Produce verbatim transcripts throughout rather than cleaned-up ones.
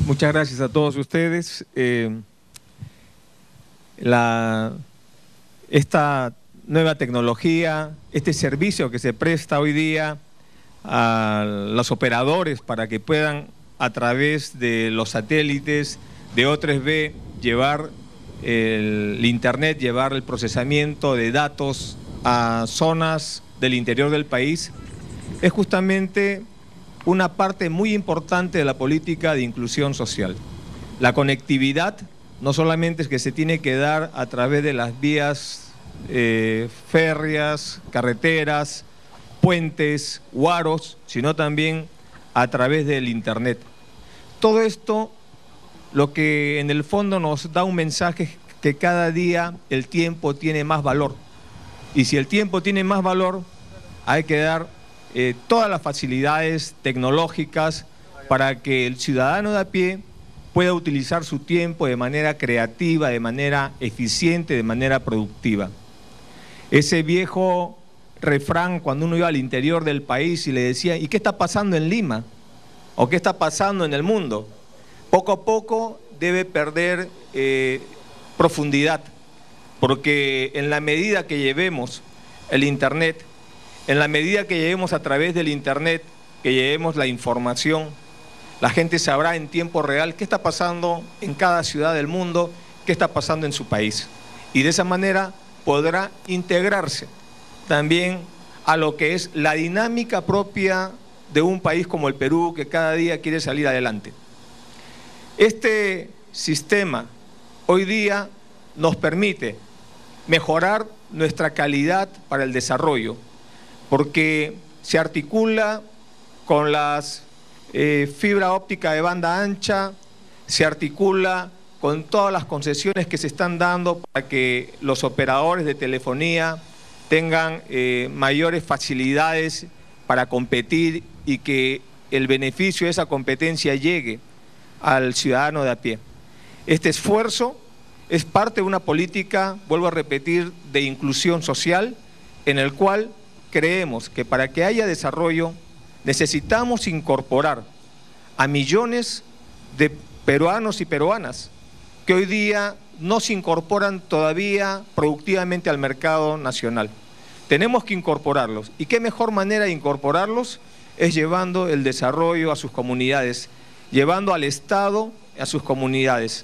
Muchas gracias a todos ustedes. Eh, la, esta nueva tecnología, este servicio que se presta hoy día a los operadores para que puedan a través de los satélites de O tres B llevar el, el internet, llevar el procesamiento de datos a zonas del interior del país, es justamente una parte muy importante de la política de inclusión social. La conectividad no solamente es que se tiene que dar a través de las vías eh, férreas, carreteras, puentes, huaros, sino también a través del internet. Todo esto, lo que en el fondo nos da un mensaje es que cada día el tiempo tiene más valor. Y si el tiempo tiene más valor, hay que dar eh, todas las facilidades tecnológicas para que el ciudadano de a pie pueda utilizar su tiempo de manera creativa, de manera eficiente, de manera productiva. Ese viejo refrán cuando uno iba al interior del país y le decía, ¿y qué está pasando en Lima? ¿O qué está pasando en el mundo? Poco a poco debe perder eh, profundidad, porque en la medida que llevemos el internet, en la medida que llevemos a través del internet, que llevemos la información, la gente sabrá en tiempo real qué está pasando en cada ciudad del mundo, qué está pasando en su país. Y de esa manera podrá integrarse también a lo que es la dinámica propia de un país como el Perú, que cada día quiere salir adelante. Este sistema hoy día nos permite mejorar nuestra calidad para el desarrollo, porque se articula con las eh, fibra óptica de banda ancha, se articula con todas las concesiones que se están dando para que los operadores de telefonía tengan eh, mayores facilidades para competir y que el beneficio de esa competencia llegue al ciudadano de a pie. Este esfuerzo es parte de una política, vuelvo a repetir, de inclusión social, en el cual creemos que para que haya desarrollo necesitamos incorporar a millones de peruanos y peruanas que hoy día no se incorporan todavía productivamente al mercado nacional. Tenemos que incorporarlos. ¿Y qué mejor manera de incorporarlos? Es llevando el desarrollo a sus comunidades, llevando al Estado a sus comunidades.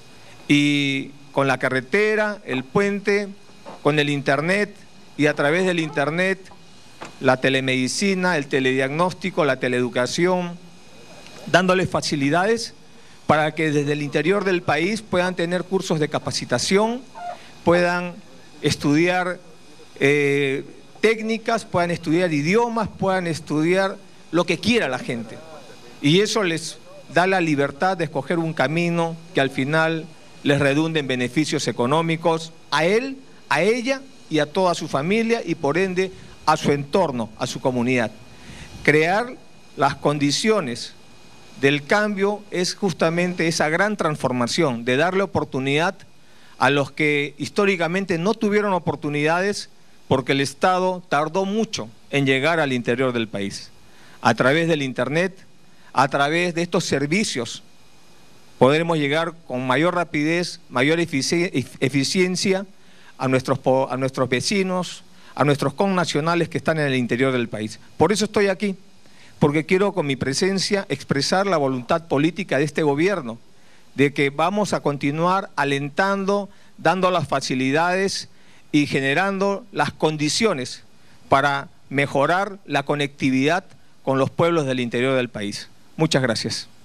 Y con la carretera, el puente, con el internet y a través del internet, la telemedicina, el telediagnóstico, la teleeducación, dándoles facilidades para que desde el interior del país puedan tener cursos de capacitación, puedan estudiar eh, técnicas, puedan estudiar idiomas, puedan estudiar lo que quiera la gente. Y eso les da la libertad de escoger un camino que al final les redunde en beneficios económicos a él, a ella y a toda su familia y por ende a su entorno, a su comunidad. Crear las condiciones del cambio es justamente esa gran transformación de darle oportunidad a los que históricamente no tuvieron oportunidades porque el Estado tardó mucho en llegar al interior del país. A través del internet, a través de estos servicios, podremos llegar con mayor rapidez, mayor eficiencia a nuestros, a nuestros vecinos, a nuestros connacionales que están en el interior del país. Por eso estoy aquí, porque quiero con mi presencia expresar la voluntad política de este gobierno, de que vamos a continuar alentando, dando las facilidades y generando las condiciones para mejorar la conectividad con los pueblos del interior del país. Muchas gracias.